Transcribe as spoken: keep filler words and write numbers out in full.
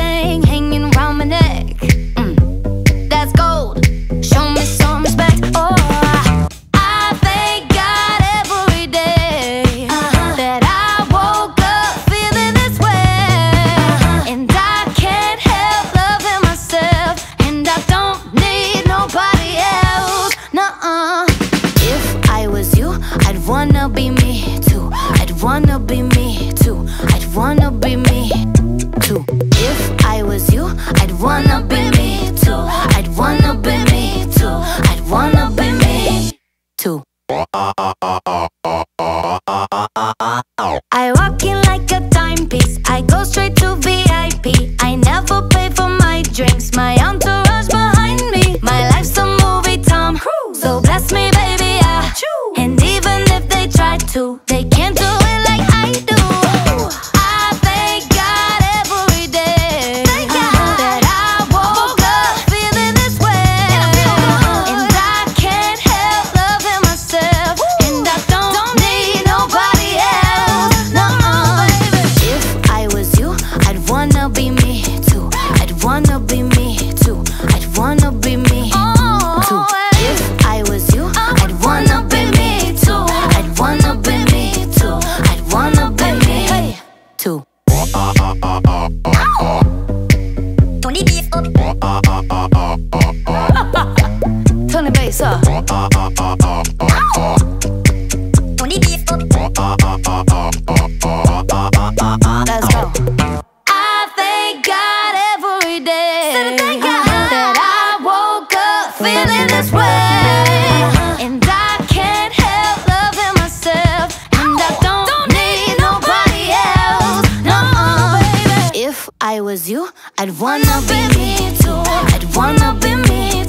ring hanging round my neck. Mm, that's gold. Show me some respect. Oh, I thank God every day uh-huh. that I woke up feeling this way, uh-huh. and I can't help loving myself, and I don't need nobody else. Nuh-uh. If I was you, I'd wanna be me too. I'd wanna be me too. I'd wanna be me too. If I was you, I'd wanna be me too. I'd wanna be me too. I'd wanna be me too. I walk in like a timepiece. I go straight to V I P. I never pay for my drinks. My entourage behind me. My life's a movie, Tom Cruise. So bless me, baby, yeah. And even if they try to, they can't do it like I do. I thank God every day that I woke up feeling this way, and I can't help loving myself, and I don't need nobody else. No, if I was you, I'd wanna be me too. I'd wanna be me too. I'd wanna be me too. If I was you, I'd wanna be me too. I'd wanna be me too. I'd wanna be me too. Turn the bass up. Turn the bass up. Turn the bass up. Let's go. I thank God every day that I woke up feeling this way, and I can't help loving myself, and I don't need nobody else. No, baby. If I was you, I'd wanna be me too. I'd wanna be me